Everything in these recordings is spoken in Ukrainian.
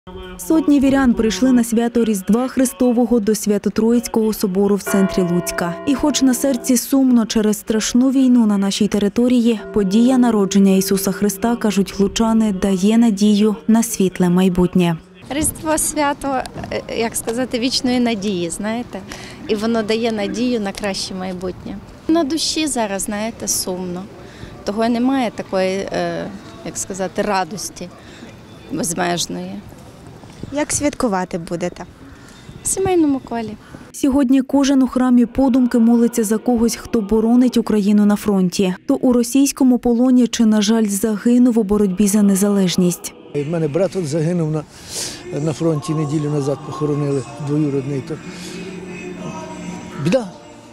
Сотні вірян прийшли на свято Різдва Христового до Свято-Троїцького собору в центрі Луцька. І хоч на серці сумно через страшну війну на нашій території, подія народження Ісуса Христа, кажуть лучани, дає надію на світле майбутнє. Різдво – свято, як сказати, вічної надії, знаєте, і воно дає надію на краще майбутнє. На душі зараз, знаєте, сумно. Того немає такої, як сказати, радості безмежної. Як святкувати будете? В сімейному колі. Сьогодні кожен у храмі подумки молиться за когось, хто боронить Україну на фронті. То у російському полоні чи, на жаль, загинув у боротьбі за незалежність. У мене брат загинув на фронті, неділю назад похоронили, двоюродний. Біда.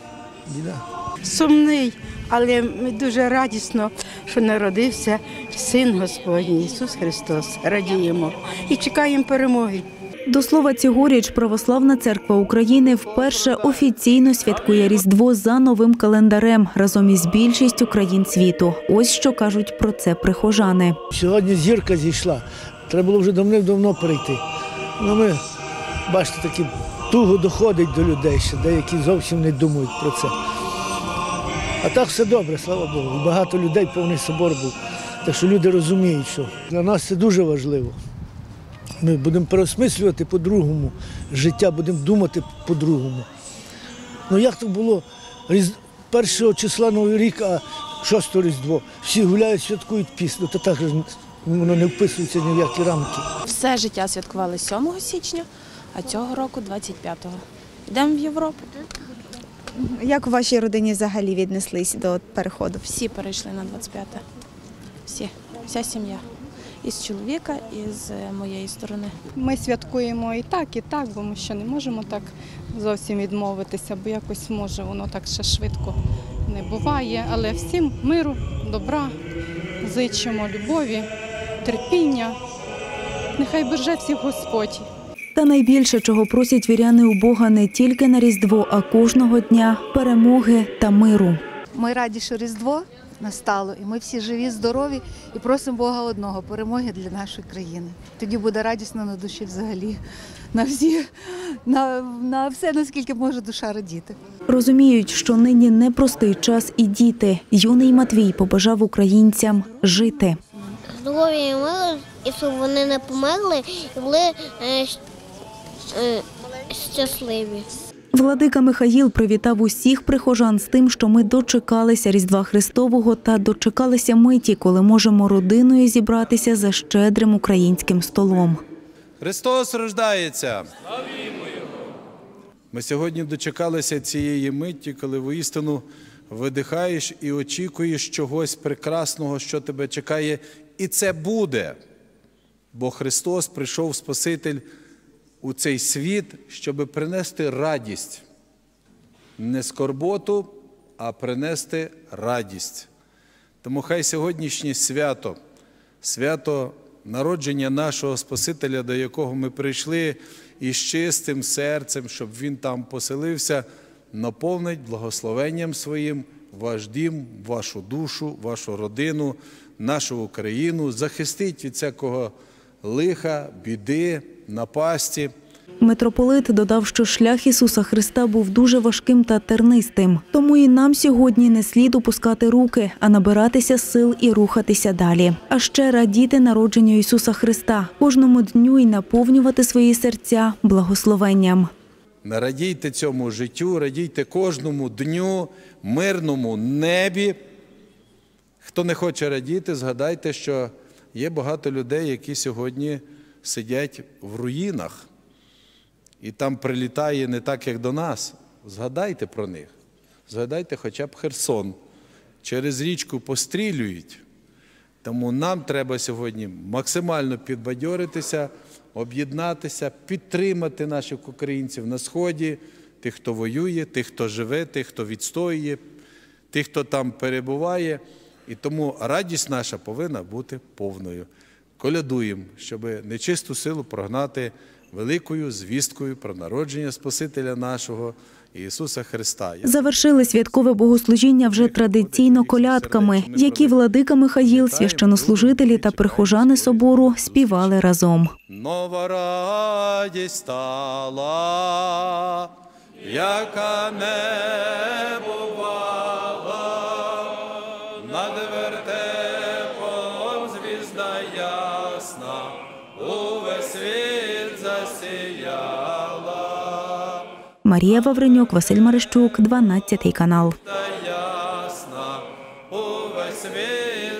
Сумний, але дуже радісно, що народився Син Господній Ісус Христос. Радіємо і чекаємо перемоги. До слова, цьогоріч Православна церква України вперше офіційно святкує Різдво за новим календарем разом із більшістю країн світу. Ось що кажуть про це прихожани. Сьогодні зірка зійшла. Треба було вже давним-давно перейти. Ми, бачите, такі туго доходить до людей ще, деякі зовсім не думають про це. А так все добре, слава Богу. Багато людей, повний собор був. Так що люди розуміють, що для нас це дуже важливо. Ми будемо переосмислювати по-другому життя, будемо думати по-другому. Як то було 1 числа Новий рік, а 6 Різдво. Всі гуляють, святкують пісню, то так воно не вписується ні в які рамки. Все життя святкували 7 січня, а цього року 25-го. Йдемо в Європу. Як у вашій родині взагалі віднеслись до переходу? Всі перейшли на 25-те. Всі. Вся сім'я. Із чоловіка, і з моєї сторони. Ми святкуємо і так, бо ми ще не можемо так зовсім відмовитися, бо якось може воно так ще швидко не буває. Але всім миру, добра, зичимо любові, терпіння. Нехай береже всіх Господь. Та найбільше, чого просять віряни у Бога не тільки на Різдво, а кожного дня – перемоги та миру. Ми раді, що Різдво настало, і ми всі живі, здорові, і просимо Бога одного – перемоги для нашої країни. Тоді буде радісно на душі взагалі, на все, наскільки може душа радіти. Розуміють, що нині непростий час і діти. Юний Матвій побажав українцям жити. Здоров'я і миру, і щоб вони не померли і були щасливі. Владика Михаїл привітав усіх прихожан з тим, що ми дочекалися Різдва Христового та дочекалися миті, коли можемо родиною зібратися за щедрим українським столом. Христос рождається! Ми сьогодні дочекалися цієї миті, коли воістину видихаєш і очікуєш чогось прекрасного, що тебе чекає. І це буде, бо Христос прийшов, Спаситель, у цей світ, щоб принести радість. Не скорботу, а принести радість. Тому хай сьогоднішнє свято, свято народження нашого Спасителя, до якого ми прийшли із чистим серцем, щоб Він там поселився, наповнить благословенням своїм ваш дім, вашу душу, вашу родину, нашу Україну, захистить від всякого лиха, біди, напасті. Митрополит додав, що шлях Ісуса Христа був дуже важким та тернистим. Тому і нам сьогодні не слід опускати руки, а набиратися сил і рухатися далі. А ще радіти народженню Ісуса Христа, кожному дню і наповнювати свої серця благословенням. Радійте цьому життю, радійте кожному дню, мирному небі. Хто не хоче радіти, згадайте, що є багато людей, які сьогодні сидять в руїнах. І там прилітає не так, як до нас. Згадайте про них. Згадайте хоча б Херсон. Через річку пострілюють. Тому нам треба сьогодні максимально підбадьоритися, об'єднатися, підтримати наших українців на Сході, тих, хто воює, тих, хто живе, тих, хто відстоює, тих, хто там перебуває. І тому радість наша повинна бути повною. Колядуємо, щоб нечисту силу прогнати великою звісткою про народження Спасителя нашого Ісуса Христа. Завершили святкове богослужіння вже традиційно колядками, які владика Михаїл, священнослужителі та прихожани собору співали разом. Нова радість стала, яка не бувала, над вертепом звізда ясна, увесь світ засіяла. Марія Вавренюк, Василь Марищук, 12 канал. Ясна, увесь світ